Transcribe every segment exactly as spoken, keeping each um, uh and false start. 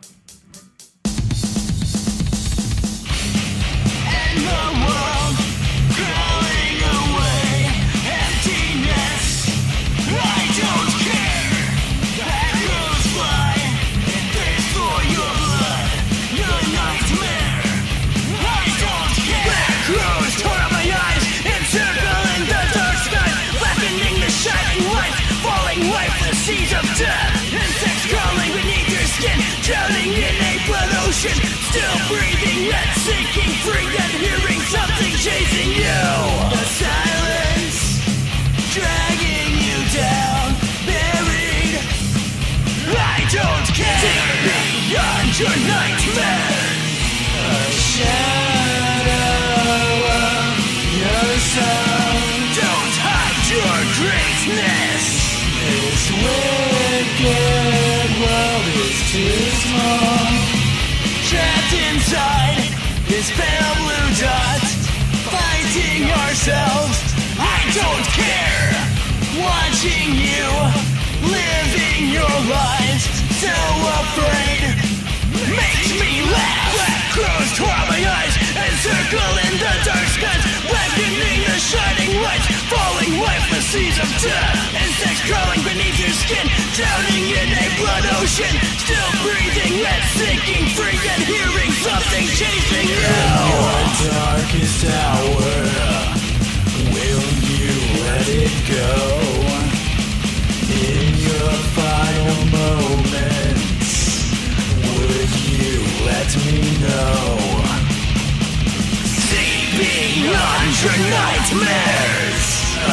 And the world crawling away, emptiness. I don't care. Arrows fly and thirst for your blood, your nightmare. I don't care. Black crows tore out my eyes, encircle in the dark sky, blackening the shining light, falling lifeless seas of death. Insects crawling beneath your skin, drowning in a blood ocean, still breathing yet sinking free, yet hearing something chasing you. The silence dragging you down, buried. I don't care. Beyond your nightmares, a shadow of yourself. Don't hide your greatness. This wicked world is too small. Trapped inside this pale blue dot, fighting ourselves. I don't care. Watching you, living your lives, so afraid, makes me laugh. Black crows tore out my eyes, encircle in the dark skies, blackening the shining lights, falling lifeless seas of death. Insects crawling beneath your skin, drowning in a blood ocean, still breathing yet sinking free, yet hearing something chasing you. Your darkest hour, will you let it go? In your final moments, would you let me know? See beyond your nightmares, A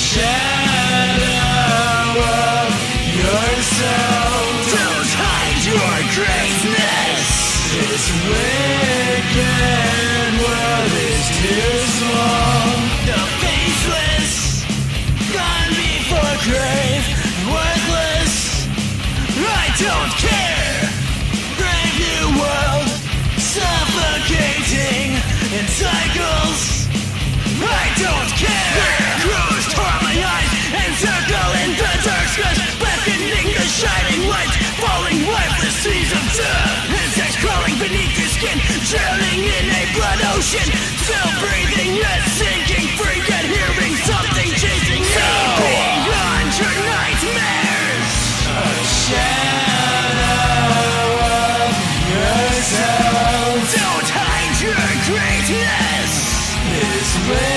shadow of yourself. don't hide your greatness. This wicked world is too small. The faceless, gone before grave, worthless. I don't care. Brave new world, suffocating in cycles. I don't care. Crows tore out my eyes, encircle in the dark skies, blackening the shining lights, falling lifeless seas of death. Insects crawling beneath your skin, drowning in a blood ocean, still breathing yet sinking free, yet hearing something chasing you. Beyond your nightmares, A shadow of yourself. don't hide your greatness. This way